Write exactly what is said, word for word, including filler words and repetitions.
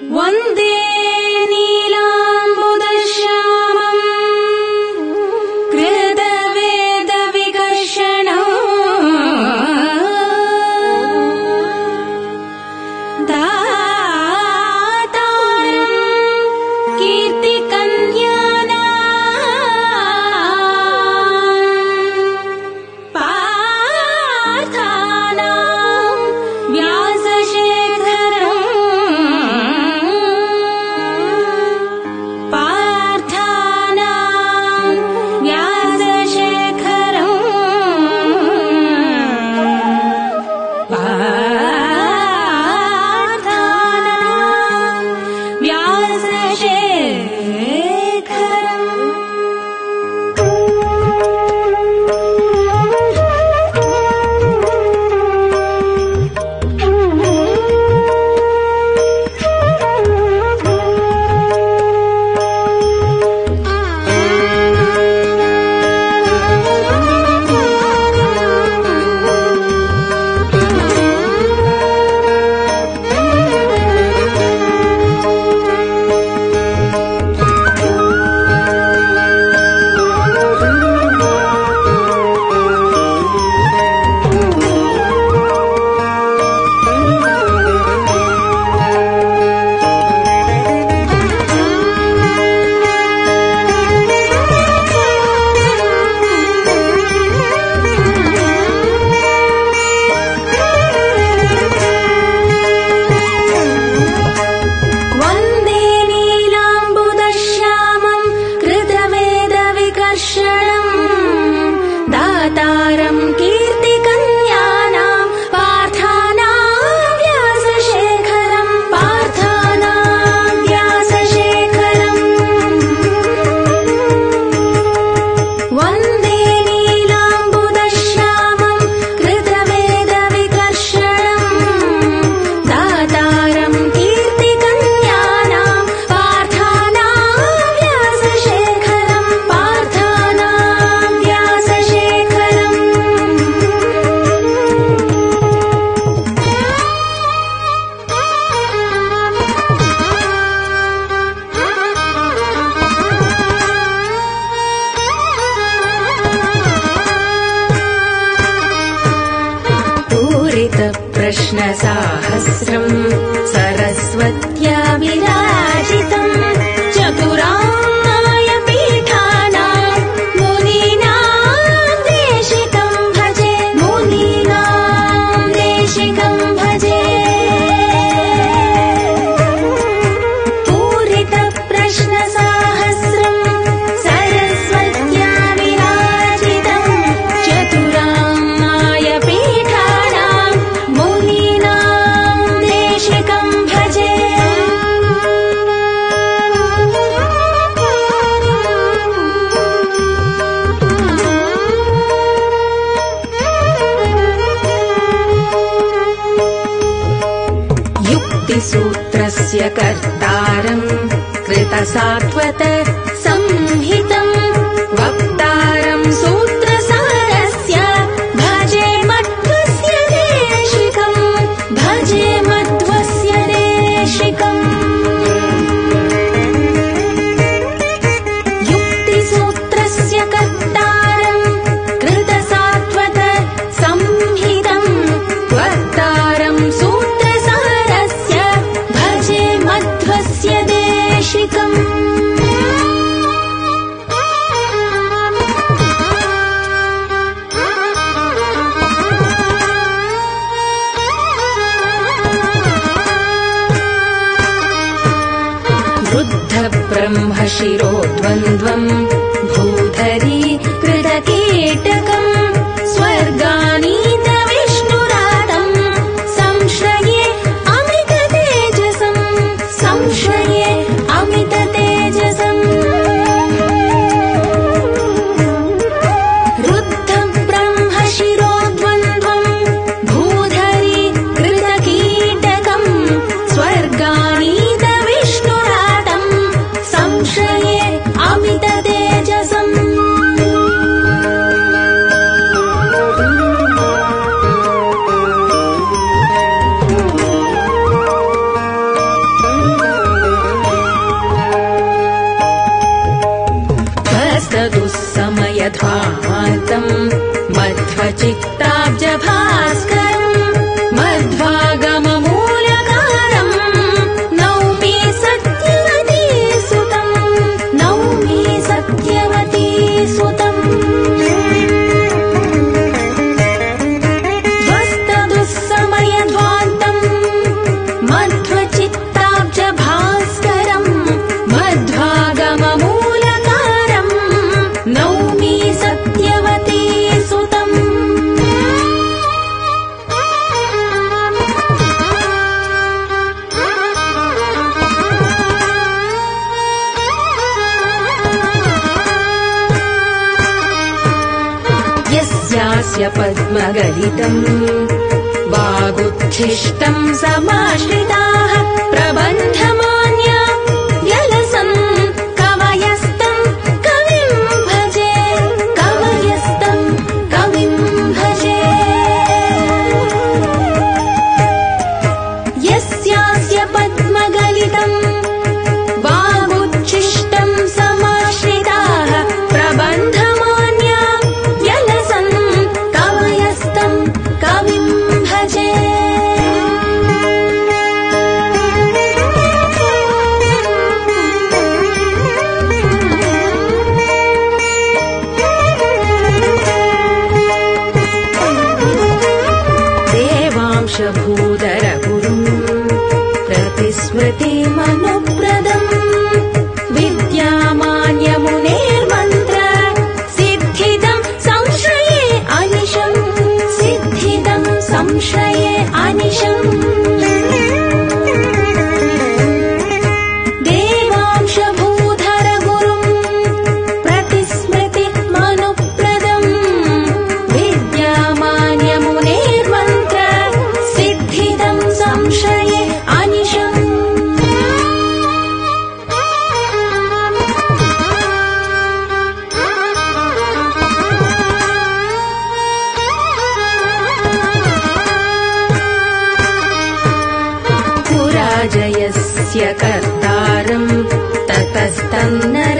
वन्दे नीलाम्बुदश्यामम् कृतवेदविकर्षणम् दातारम् कीर्तिकन्यानाम् पार्थानाम् व्यासशेखरम् पार्थानाम् व्यासशेखरम् पार्थानाम् व्यासशेखरम् वन्दे नीलाम्बुदश्यामम् कृतवेदविकर्षणम् दातारम् कीर्तिकन्यानाम् पार्थानाम् व्यासशेखरम् पार्थानाम् व्यासशेखरम् वन्दे नीलाम्बुदश्यामम् कृतवेदविकर्षणम् दातारम् कीर्तिकन्यानाम् पार्थानाम् व्यासशेखरम् पार्थानाम् व्यासशेखरम् पूरितप्रश्नसाहस्रम् सरस्वत्या विराजितम् चतुराय पीठानाम् मुनीनाम् देशिकम् भजे मुनीनाम् देशिकम् भजे पूरितप्रश्नसाहस्रम् सरस्वत्या विराजितम् चतुराय पीठानाम् मुनीनाम् देशिकम् भजे युक्तिसूत्रस्य कर्तारम् कृतसात्वत संहितम् वक्तारम् सूत्रसारस्य भजे मध्वस्य देशिकम् भजे मध्वस्य देशिकम् युक्तिसूत्रस्य कर्तारम् कृतसात्वत संहितम् वक्तारम् सूत्रसारस्य भजे मध्वस्य देशिकम् वृद्धब्रह्मशिरोद्वन्द्वम् भूधरी कृतकीटकम् स्वर्गानीत विष्णुरातम् संश्रये अमिततेजसम् संश्रये अमिततेजसम् रुद्धब्रह्मशिरोद्वन्द्वम् भूधरी कृतकीटकम् स्वर्गानीत विष्णुरातम् संश्रये अमिततेजसम् चित्ताब्ज भास्करम् मध्वागममूलकारम् नौमि सत्यवती सुतम् यस्यास्य पद्मगलितम् वागुच्छिष्टम् समाश्रिताः प्रबन्धमान्या व्यलसन् कवयस्तम् कविम् भजे कवयस्तम् कविम् भजे यस्यास्य पद्मगलितम् वागुच्छिष्टम् समाश्रिताः प्रबन्धमान्या व्यलसन् कवयस्तम् कविम् भजे देवांशभूधरगुरुम् प्रतिस्मृतिमनुप्रदम् विद्यामान्यमुनेर्मन्त्र सिद्धिदम् संश्रये अनिशम् सिद्धिदम् संश्रये अनिशम् देवांशभूधरगुरुम् प्रतिस्मृतिमनुप्रदम् विद्यामान्यमुनेर्मन्त्र सिद्धिदम् संश्रये अनिशम् पुराजयस्य कर्तारम् ततस्तन्न